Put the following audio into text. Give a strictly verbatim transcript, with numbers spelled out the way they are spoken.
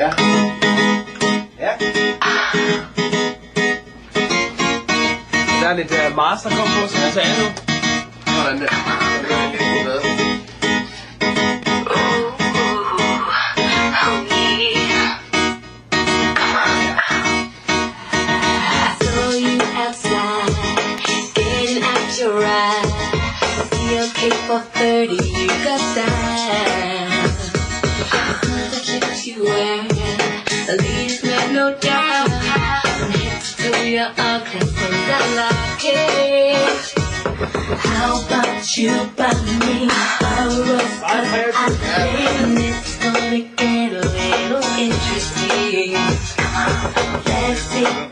Ja. Ja. Der er lidt uh, master kom på, som jeg sagde nu. Sådan der. Det er lidt bedre. For thirty, you got that. The kicks you wear, the leaves make no doubt. From head to toe, you're ugly, and I like it. How about you buy me a rose? I think it's gonna get a little interesting. Let's see.